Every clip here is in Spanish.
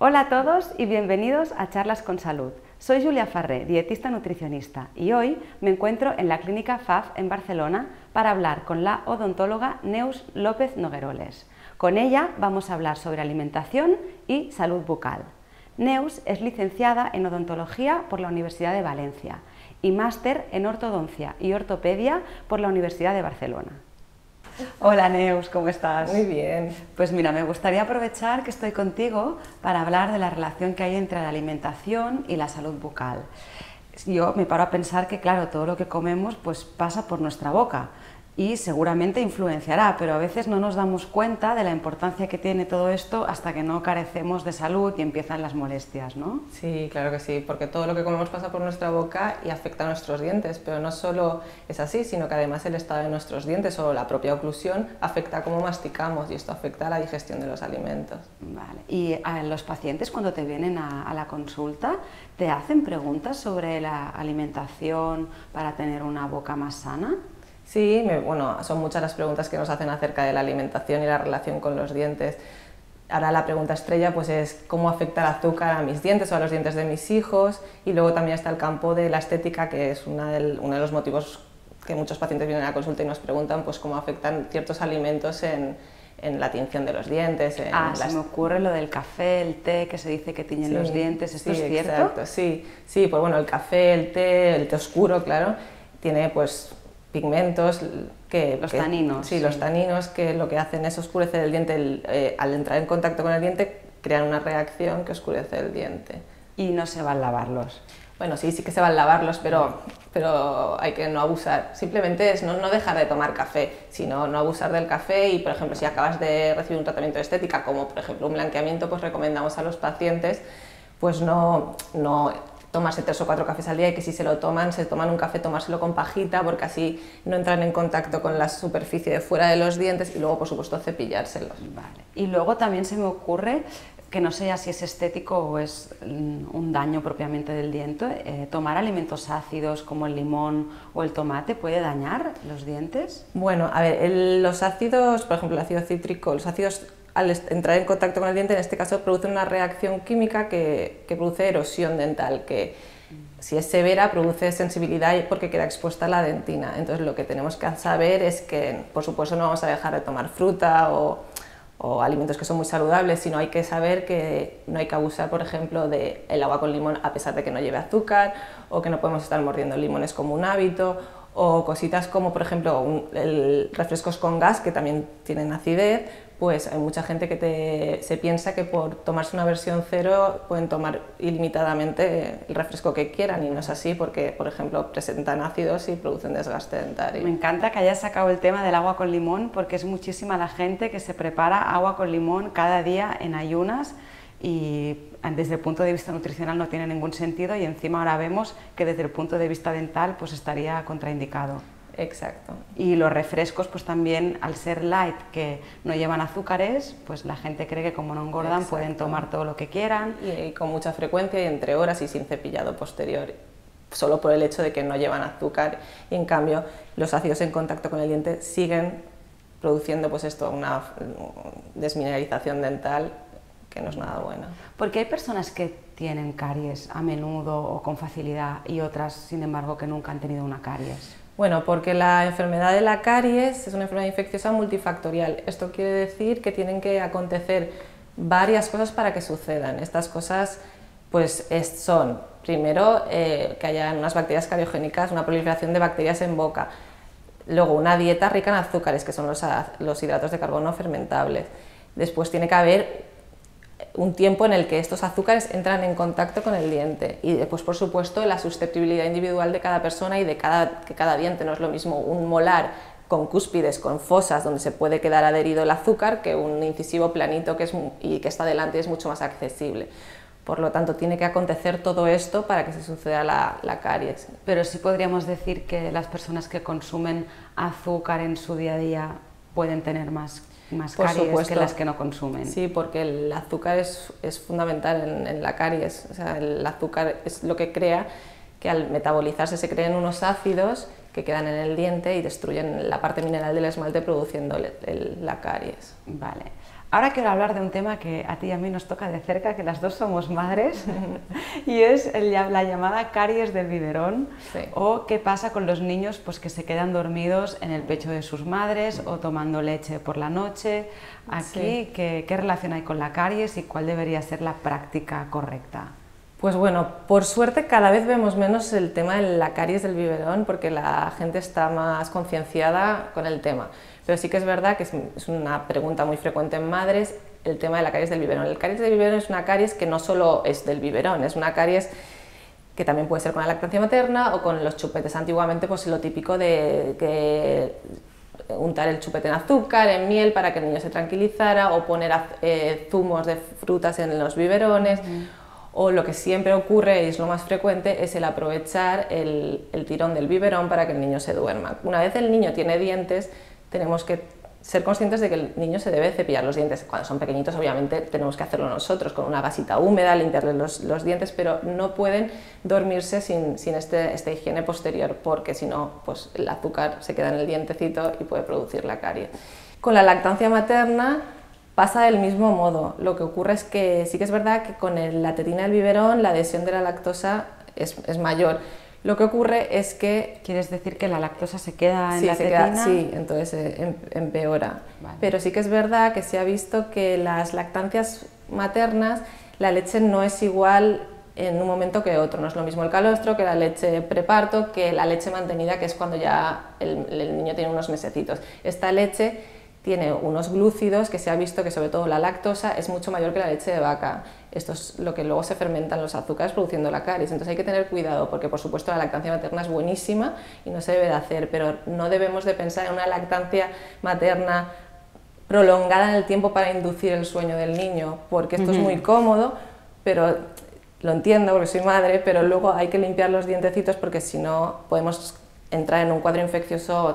Hola a todos y bienvenidos a Charlas con Salud. Soy Julia Farré, dietista nutricionista, y hoy me encuentro en la clínica FAF en Barcelona para hablar con la odontóloga Neus López Nogueroles. Con ella vamos a hablar sobre alimentación y salud bucal. Neus es licenciada en odontología por la Universidad de Valencia y máster en ortodoncia y ortopedia por la Universidad de Barcelona. Hola Neus, ¿cómo estás? Muy bien. Pues mira, me gustaría aprovechar que estoy contigo para hablar de la relación que hay entre la alimentación y la salud bucal. Yo me paro a pensar que, claro, todo lo que comemos pues pasa por nuestra boca y seguramente influenciará, pero a veces no nos damos cuenta de la importancia que tiene todo esto hasta que no carecemos de salud y empiezan las molestias, ¿no? Sí, claro que sí, porque todo lo que comemos pasa por nuestra boca y afecta a nuestros dientes, pero no solo es así, sino que además el estado de nuestros dientes o la propia oclusión afecta a cómo masticamos y esto afecta a la digestión de los alimentos. Vale. Y a los pacientes cuando te vienen a la consulta, ¿te hacen preguntas sobre la alimentación para tener una boca más sana? Sí, bueno, son muchas las preguntas que nos hacen acerca de la alimentación y la relación con los dientes. Ahora la pregunta estrella pues es cómo afecta el azúcar a mis dientes o a los dientes de mis hijos, y luego también está el campo de la estética, que es uno de los motivos que muchos pacientes vienen a la consulta y nos preguntan pues cómo afectan ciertos alimentos en la tinción de los dientes. Se me ocurre lo del café, el té, que se dice que tiñen los dientes, ¿esto es cierto? Exacto, sí, pues bueno, el café, el té oscuro, claro, tiene pues pigmentos los taninos. Sí, los taninos, que lo que hacen es oscurecer el diente. Al entrar en contacto con el diente crean una reacción que oscurece el diente. ¿Y no se van a lavarlos? Bueno, sí que se van a lavarlos, pero hay que no abusar. Simplemente es no dejar de tomar café, sino no abusar del café. Y por ejemplo, si acabas de recibir un tratamiento de estética, como por ejemplo un blanqueamiento, pues recomendamos a los pacientes pues no tomarse 3 o 4 cafés al día, y que si se toman un café, tomárselo con pajita, porque así no entran en contacto con la superficie de fuera de los dientes, y luego por supuesto cepillárselos. Vale. Y luego también se me ocurre, que no sé ya si es estético o es un daño propiamente del diente, tomar alimentos ácidos como el limón o el tomate puede dañar los dientes. Bueno, a ver, los ácidos, por ejemplo el ácido cítrico, los ácidos al entrar en contacto con el diente, en este caso producen una reacción química que produce erosión dental, que si es severa produce sensibilidad porque queda expuesta a la dentina. Entonces lo que tenemos que saber es que, por supuesto, no vamos a dejar de tomar fruta o alimentos que son muy saludables, sino hay que saber que no hay que abusar, por ejemplo, del agua con limón a pesar de que no lleve azúcar, o que no podemos estar mordiendo limones como un hábito, o cositas como, por ejemplo, refrescos con gas que también tienen acidez. Pues hay mucha gente que se piensa que por tomarse una versión cero pueden tomar ilimitadamente el refresco que quieran, y no es así, porque por ejemplo presentan ácidos y producen desgaste dentario. Me encanta que hayas sacado el tema del agua con limón, porque es muchísima la gente que se prepara agua con limón cada día en ayunas, y desde el punto de vista nutricional no tiene ningún sentido, y encima ahora vemos que desde el punto de vista dental pues estaría contraindicado. Exacto. Y los refrescos, pues también, al ser light, que no llevan azúcares, pues la gente cree que como no engordan, exacto, pueden tomar todo lo que quieran. Y con mucha frecuencia y entre horas y sin cepillado posterior, solo por el hecho de que no llevan azúcar. Y en cambio, los ácidos en contacto con el diente siguen produciendo pues esto, una desmineralización dental que no es nada buena. Porque hay personas que tienen caries a menudo o con facilidad, y otras, sin embargo, que nunca han tenido una caries. Bueno, porque la enfermedad de la caries es una enfermedad infecciosa multifactorial. Esto quiere decir que tienen que acontecer varias cosas para que sucedan. Estas cosas pues son, primero, que haya unas bacterias cariogénicas, una proliferación de bacterias en boca. Luego, una dieta rica en azúcares, que son los hidratos de carbono fermentables. Después tiene que haber un tiempo en el que estos azúcares entran en contacto con el diente, y después, por supuesto, la susceptibilidad individual de cada persona y de cada diente. No es lo mismo un molar con cúspides, con fosas, donde se puede quedar adherido el azúcar, que un incisivo planito y que está delante y es mucho más accesible. Por lo tanto, tiene que acontecer todo esto para que se suceda la caries. Pero sí podríamos decir que las personas que consumen azúcar en su día a día pueden tener más caries que las que no consumen. Sí, porque el azúcar es fundamental en la caries. O sea, el azúcar es lo que crea que al metabolizarse se creen unos ácidos que quedan en el diente y destruyen la parte mineral del esmalte produciendo la caries. Vale. Ahora quiero hablar de un tema que a ti y a mí nos toca de cerca, que las dos somos madres, y es la llamada caries del biberón, sí. O qué pasa con los niños pues, que se quedan dormidos en el pecho de sus madres o tomando leche por la noche. Aquí, sí. ¿Qué relación hay con la caries y cuál debería ser la práctica correcta? Pues bueno, por suerte cada vez vemos menos el tema de la caries del biberón porque la gente está más concienciada con el tema. Pero sí que es verdad que es una pregunta muy frecuente en madres el tema de la caries del biberón. El caries del biberón es una caries que no solo es del biberón, es una caries que también puede ser con la lactancia materna o con los chupetes. Antiguamente pues lo típico de que untar el chupete en azúcar, en miel para que el niño se tranquilizara o poner zumos de frutas en los biberones. O lo que siempre ocurre, y es lo más frecuente, es el aprovechar el tirón del biberón para que el niño se duerma. Una vez el niño tiene dientes, tenemos que ser conscientes de que el niño se debe cepillar los dientes. Cuando son pequeñitos, obviamente, tenemos que hacerlo nosotros, con una gasita húmeda, limpiarles los dientes, pero no pueden dormirse sin esta higiene posterior, porque si no, pues el azúcar se queda en el dientecito y puede producir la caries. Con la lactancia materna pasa del mismo modo. Lo que ocurre es que sí que es verdad que con la tetina del biberón la adhesión de la lactosa es mayor. Lo que ocurre es que... ¿Quieres decir que la lactosa se queda en la tetina? Sí, entonces empeora. Vale. Pero sí que es verdad que se ha visto que las lactancias maternas, la leche no es igual en un momento que otro. No es lo mismo el calostro que la leche preparto, que la leche mantenida, que es cuando ya el niño tiene unos mesecitos. Esta leche tiene unos glúcidos que se ha visto que sobre todo la lactosa es mucho mayor que la leche de vaca. Esto es lo que luego se fermentan los azúcares produciendo la caries. Entonces hay que tener cuidado porque por supuesto la lactancia materna es buenísima y no se debe de hacer, pero no debemos de pensar en una lactancia materna prolongada en el tiempo para inducir el sueño del niño, porque esto es muy cómodo, pero lo entiendo porque soy madre, pero luego hay que limpiar los dientecitos porque si no podemos entrar en un cuadro infeccioso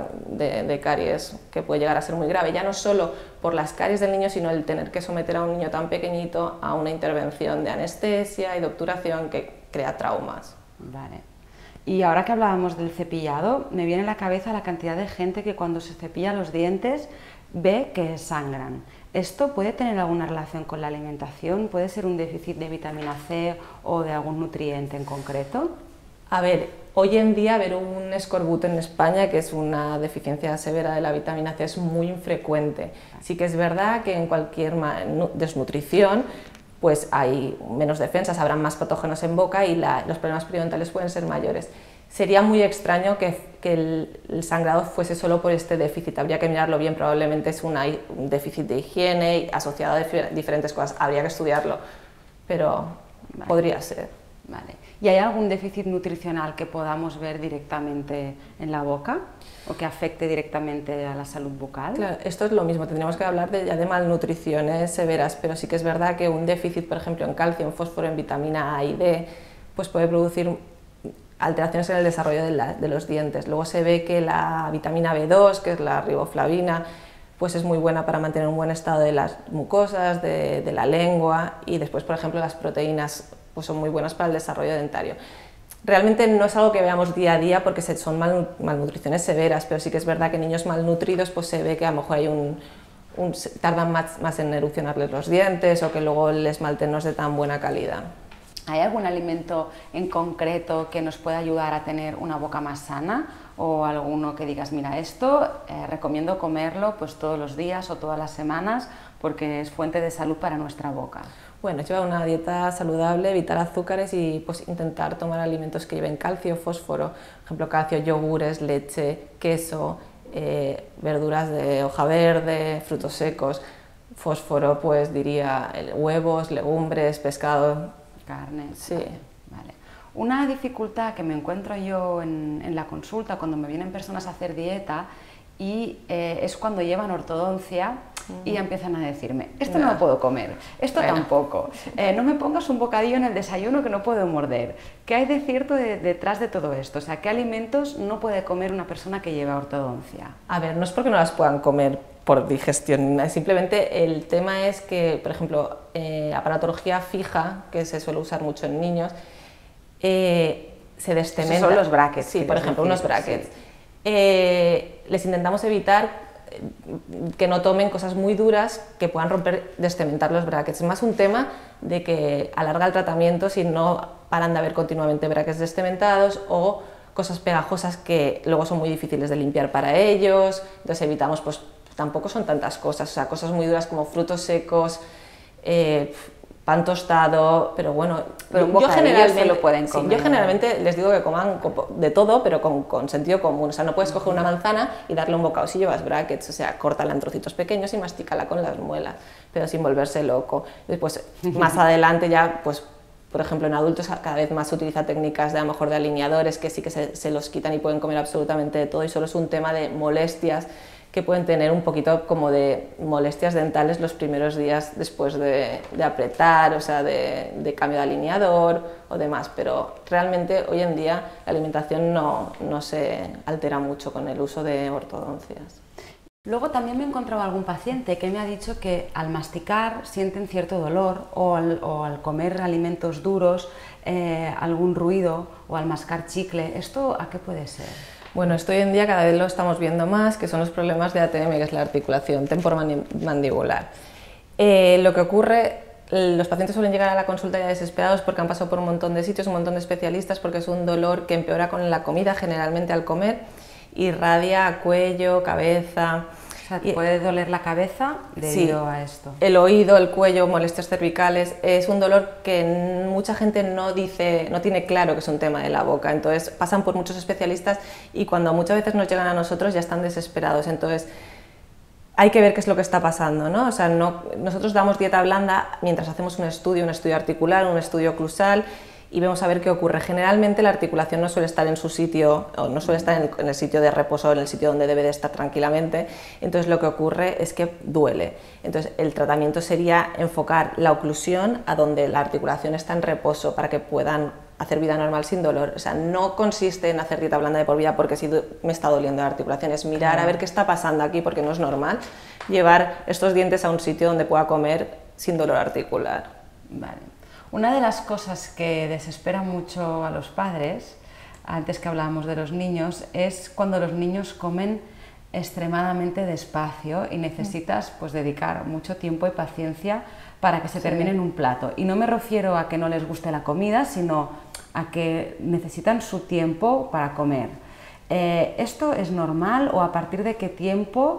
de caries que puede llegar a ser muy grave, ya no solo por las caries del niño, sino el tener que someter a un niño tan pequeñito a una intervención de anestesia y de obturación que crea traumas. Vale. Y ahora que hablábamos del cepillado, me viene a la cabeza la cantidad de gente que cuando se cepilla los dientes ve que sangran. ¿Esto puede tener alguna relación con la alimentación? ¿Puede ser un déficit de vitamina C o de algún nutriente en concreto? A ver, hoy en día ver un escorbuto en España, que es una deficiencia severa de la vitamina C, es muy infrecuente. Sí que es verdad que en cualquier desnutrición pues hay menos defensas, habrán más patógenos en boca y los problemas periodontales pueden ser mayores. Sería muy extraño que el sangrado fuese solo por este déficit, habría que mirarlo bien, probablemente es un déficit de higiene asociado a diferentes cosas, habría que estudiarlo, pero vale. Podría ser. Vale. ¿Y hay algún déficit nutricional que podamos ver directamente en la boca o que afecte directamente a la salud bucal? Claro, esto es lo mismo, tendríamos que hablar ya de malnutriciones severas, pero sí que es verdad que un déficit, por ejemplo, en calcio, en fósforo, en vitamina A y D, pues puede producir alteraciones en el desarrollo de los dientes. Luego se ve que la vitamina B2, que es la riboflavina, pues es muy buena para mantener un buen estado de las mucosas, de la lengua, y después, por ejemplo, las proteínas pues son muy buenas para el desarrollo dentario. Realmente no es algo que veamos día a día porque son malnutriciones severas, pero sí que es verdad que en niños malnutridos pues se ve que a lo mejor hay tardan más en erupcionarles los dientes o que luego el esmalte no es de tan buena calidad. ¿Hay algún alimento en concreto que nos pueda ayudar a tener una boca más sana? ¿O alguno que digas, mira, esto recomiendo comerlo pues todos los días o todas las semanas porque es fuente de salud para nuestra boca? Bueno, llevar una dieta saludable, evitar azúcares y pues, intentar tomar alimentos que lleven calcio, fósforo, por ejemplo, calcio, yogures, leche, queso, verduras de hoja verde, frutos secos, fósforo, pues diría huevos, legumbres, pescado. Carne. Sí. Vale. Una dificultad que me encuentro yo en la consulta cuando me vienen personas a hacer dieta y es cuando llevan ortodoncia y ya empiezan a decirme, esto no lo puedo comer, esto tampoco, no me pongas un bocadillo en el desayuno que no puedo morder. ¿Qué hay de cierto detrás de todo esto? O sea, ¿qué alimentos no puede comer una persona que lleva ortodoncia? A ver, no es porque no las puedan comer por digestión, simplemente el tema es que, por ejemplo, aparatología fija, que se suele usar mucho en niños, se destementa. Esos son los brackets. Sí, por ejemplo, unos brackets. Sí. Les intentamos evitar que no tomen cosas muy duras que puedan descementar los brackets. Es más un tema de que alarga el tratamiento si no paran de haber continuamente brackets descementados o cosas pegajosas que luego son muy difíciles de limpiar para ellos. Entonces evitamos, pues tampoco son tantas cosas, o sea, cosas muy duras como frutos secos, pan tostado, pero bueno, yo generalmente lo pueden comer. Sí, yo generalmente les digo que coman de todo, pero con sentido común. O sea, no puedes coger una manzana y darle un bocado si llevas brackets, o sea, córtala en trocitos pequeños y mastícala con las muelas, pero sin volverse loco. Después, más adelante ya, pues, por ejemplo, en adultos cada vez más se utiliza técnicas de, a lo mejor, de alineadores que sí que se los quitan y pueden comer absolutamente de todo, y solo es un tema de molestias que pueden tener un poquito como de molestias dentales los primeros días después de apretar, o sea, de cambio de alineador o demás, pero realmente hoy en día la alimentación no se altera mucho con el uso de ortodoncias. Luego también me he encontrado algún paciente que me ha dicho que al masticar sienten cierto dolor o al comer alimentos duros algún ruido o al mascar chicle. ¿Esto a qué puede ser? Bueno, esto hoy en día cada vez lo estamos viendo más, que son los problemas de ATM, que es la articulación temporomandibular. Lo que ocurre, los pacientes suelen llegar a la consulta ya desesperados porque han pasado por un montón de sitios, un montón de especialistas, porque es un dolor que empeora con la comida, generalmente al comer, irradia a cuello, cabeza. O sea, puede doler la cabeza debido a esto. El oído, el cuello, molestias cervicales, es un dolor que mucha gente no tiene claro que es un tema de la boca, entonces pasan por muchos especialistas y cuando muchas veces nos llegan a nosotros ya están desesperados, entonces hay que ver qué es lo que está pasando, ¿no? O sea, nosotros damos dieta blanda mientras hacemos un estudio articular, un estudio oclusal, y vemos a ver qué ocurre. Generalmente la articulación no suele estar en su sitio, o no suele estar en el sitio de reposo, en el sitio donde debe de estar tranquilamente, entonces lo que ocurre es que duele. Entonces el tratamiento sería enfocar la oclusión a donde la articulación está en reposo para que puedan hacer vida normal sin dolor. O sea, no consiste en hacer dieta blanda de por vida porque si me está doliendo la articulación, es mirar a ver qué está pasando aquí porque no es normal llevar estos dientes a un sitio donde pueda comer sin dolor articular. Vale. Una de las cosas que desespera mucho a los padres, antes que hablábamos de los niños, es cuando los niños comen extremadamente despacio y necesitas pues dedicar mucho tiempo y paciencia para que se termine en un plato. Y no me refiero a que no les guste la comida, sino a que necesitan su tiempo para comer. ¿Esto es normal o a partir de qué tiempo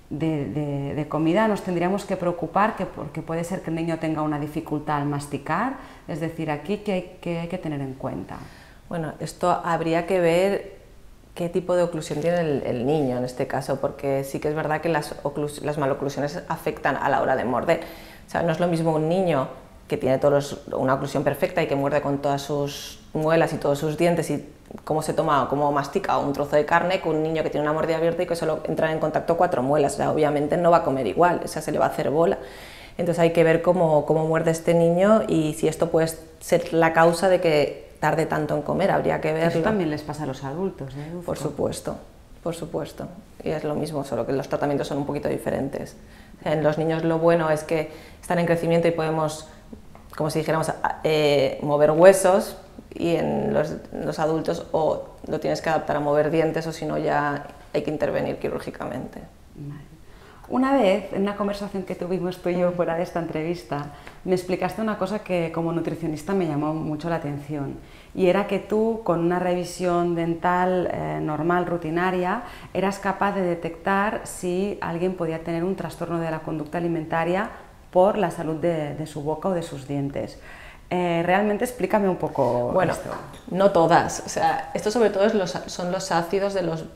de comida nos tendríamos que preocupar, porque puede ser que el niño tenga una dificultad al masticar? Es decir, aquí ¿qué hay que tener en cuenta? Bueno, esto habría que ver qué tipo de oclusión tiene el niño en este caso, porque sí que es verdad que las maloclusiones afectan a la hora de morder. O sea, no es lo mismo un niño que tiene una oclusión perfecta y que muerde con todas sus muelas y todos sus dientes y cómo se toma o cómo mastica un trozo de carne, con un niño que tiene una mordida abierta y que solo entra en contacto 4 muelas. O sea, obviamente no va a comer igual, o sea, se le va a hacer bola. Entonces hay que ver cómo muerde este niño y si esto puede ser la causa de que tarde tanto en comer, habría que verlo. Eso también les pasa a los adultos, ¿eh? Por supuesto, por supuesto. Y es lo mismo, solo que los tratamientos son un poquito diferentes. En los niños lo bueno es que están en crecimiento y podemos, como si dijéramos, mover huesos, y en los adultos o lo tienes que adaptar a mover dientes o si no ya hay que intervenir quirúrgicamente. Vale. Una vez, en una conversación que tuvimos tú y yo fuera de esta entrevista, me explicaste una cosa que como nutricionista me llamó mucho la atención, y era que tú, con una revisión dental normal, rutinaria, eras capaz de detectar si alguien podía tener un trastorno de la conducta alimentaria por la salud de su boca o de sus dientes. Realmente explícame un poco esto. No todas, o sea, esto sobre todo son los ácidos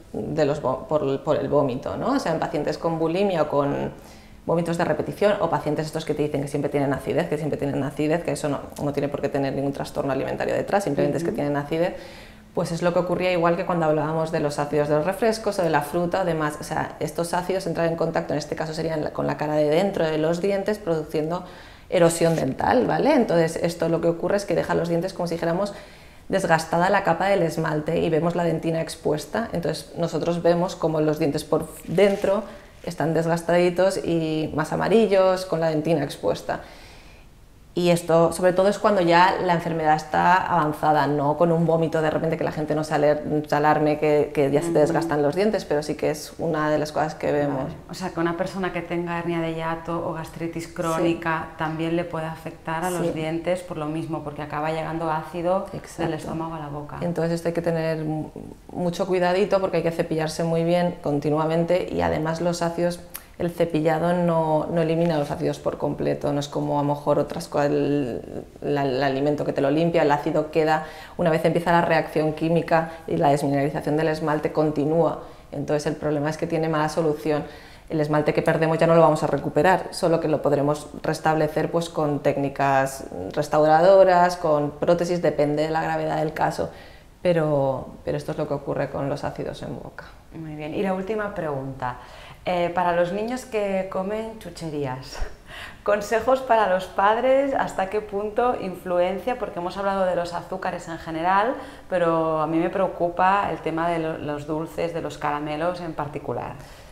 por el vómito, ¿no? O sea, en pacientes con bulimia o con vómitos de repetición, o pacientes estos que te dicen que siempre tienen acidez, que eso no tiene por qué tener ningún trastorno alimentario detrás, simplemente es que tienen acidez, pues es lo que ocurría igual que cuando hablábamos de los ácidos de los refrescos o de la fruta o demás. O sea, estos ácidos entran en contacto, en este caso serían con la cara de dentro de los dientes, produciendo erosión dental, ¿vale? Entonces esto lo que ocurre es que deja los dientes como si dijéramos desgastada la capa del esmalte y vemos la dentina expuesta. Entonces nosotros vemos como los dientes por dentro están desgastaditos y más amarillos con la dentina expuesta. Y esto, sobre todo, es cuando ya la enfermedad está avanzada, no con un vómito de repente, que la gente no se alarme, que ya se te desgastan los dientes, pero sí que es una de las cosas que vemos. Vale. O sea, que una persona que tenga hernia de hiato o gastritis crónica también le puede afectar a los dientes por lo mismo, porque acaba llegando ácido del estómago a la boca. Entonces esto hay que tener mucho cuidadito porque hay que cepillarse muy bien continuamente, y además los ácidos, el cepillado no elimina los ácidos por completo, no es como a lo mejor otras cosas, el alimento que te lo limpia, el ácido queda, una vez empieza la reacción química y la desmineralización del esmalte continúa, entonces el problema es que tiene mala solución. El esmalte que perdemos ya no lo vamos a recuperar, solo que lo podremos restablecer pues con técnicas restauradoras, con prótesis, depende de la gravedad del caso, pero esto es lo que ocurre con los ácidos en boca. Muy bien, y la última pregunta. Para los niños que comen chucherías, consejos para los padres, hasta qué punto influencia, porque hemos hablado de los azúcares en general, pero a mí me preocupa el tema de los dulces, de los caramelos en particular.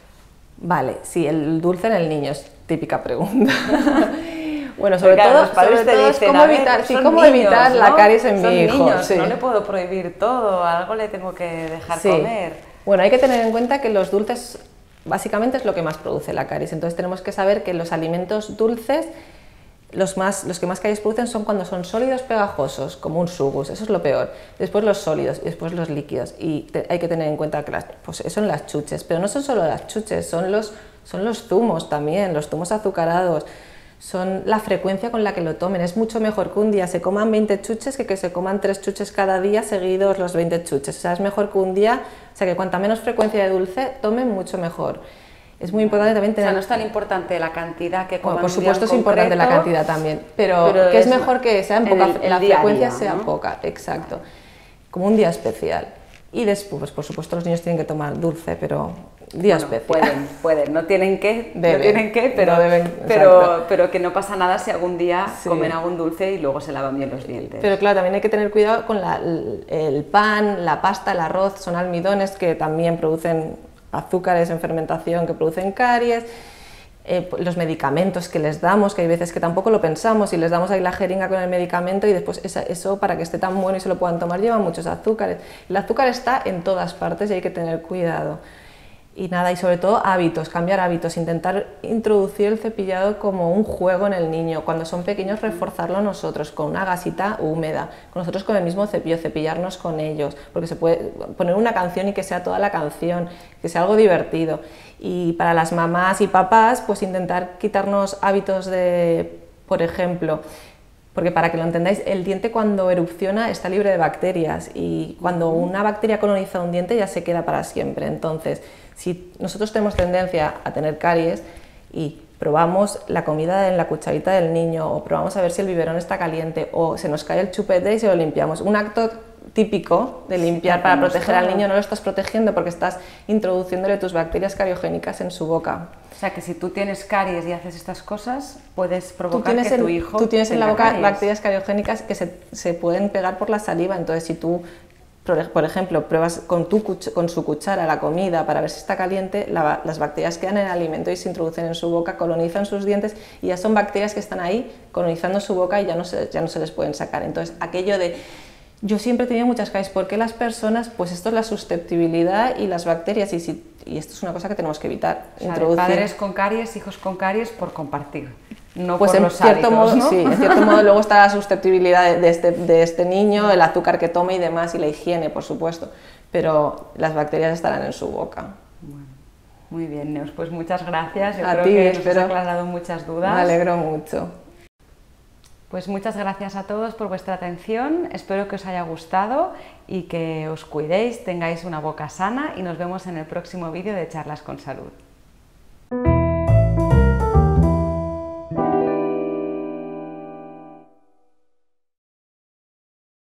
Vale, sí, el dulce en el niño es típica pregunta. Bueno, sobre todo, es cómo evitar la caries en mi hijo. Niños, no le puedo prohibir todo, algo le tengo que dejar comer. Bueno, hay que tener en cuenta que los dulces básicamente es lo que más produce la caries, entonces tenemos que saber que los alimentos dulces, los que más caries producen son cuando son sólidos pegajosos, como un sugus, eso es lo peor. Después los sólidos y después los líquidos, y hay que tener en cuenta que pues eso son las chuches, pero no son solo las chuches, son los zumos también, los zumos azucarados. Son la frecuencia con la que lo tomen. Es mucho mejor que un día se coman 20 chuches que se coman 3 chuches cada día seguidos los 20 chuches. O sea, es mejor que un día, o sea, que cuanta menos frecuencia de dulce tomen, mucho mejor. Es muy importante también tener... O sea, no es tan importante la cantidad que coman. Bueno, por supuesto es importante la cantidad también, pero que es mejor que sea en poca, la frecuencia sea poca, exacto. Como un día especial. Y después, por supuesto, los niños tienen que tomar dulce, pero día especial. Pueden, no tienen que, pero que no pasa nada si algún día comen algún dulce y luego se lavan bien los dientes. Pero claro, también hay que tener cuidado con el pan, la pasta, el arroz, son almidones que también producen azúcares en fermentación que producen caries. Los medicamentos que les damos, que hay veces que tampoco lo pensamos y les damos ahí la jeringa con el medicamento y después eso para que esté tan bueno y se lo puedan tomar lleva muchos azúcares. El azúcar está en todas partes y hay que tener cuidado. Y nada, y sobre todo hábitos, cambiar hábitos, intentar introducir el cepillado como un juego en el niño. Cuando son pequeños, reforzarlo nosotros con una gasita húmeda, con nosotros con el mismo cepillo, cepillarnos con ellos, porque se puede poner una canción y que sea toda la canción, que sea algo divertido. Y para las mamás y papás, pues intentar quitarnos hábitos de, por ejemplo, porque para que lo entendáis, el diente cuando erupciona está libre de bacterias y cuando una bacteria coloniza un diente ya se queda para siempre. Entonces, si nosotros tenemos tendencia a tener caries y probamos la comida en la cucharita del niño o probamos a ver si el biberón está caliente o se nos cae el chupete y se lo limpiamos, un acto típico de limpiar para proteger al niño, no lo estás protegiendo porque estás introduciéndole tus bacterias cariogénicas en su boca. O sea que si tú tienes caries y haces estas cosas, puedes provocar que tu hijo Tú tienes en la boca caries. bacterias cariogénicas que se pueden pegar por la saliva, entonces si tú, por ejemplo, pruebas con su cuchara la comida para ver si está caliente, las bacterias quedan en el alimento y se introducen en su boca, colonizan sus dientes y ya son bacterias que están ahí colonizando su boca y ya no se les pueden sacar. Entonces aquello de... Yo siempre he tenido muchas caries, porque las personas, pues esto es la susceptibilidad y las bacterias, y esto es una cosa que tenemos que evitar. O sea, padres con caries, hijos con caries por compartir, no pues por los hábitos, modo, ¿no? Sí, en cierto modo luego está la susceptibilidad de este niño, el azúcar que tome y demás, y la higiene, por supuesto, pero las bacterias estarán en su boca. Bueno, muy bien, Neus, pues muchas gracias, yo a creo ti, que nos has aclarado muchas dudas. Me alegro mucho. Pues muchas gracias a todos por vuestra atención, espero que os haya gustado y que os cuidéis, tengáis una boca sana y nos vemos en el próximo vídeo de Charlas con Salud.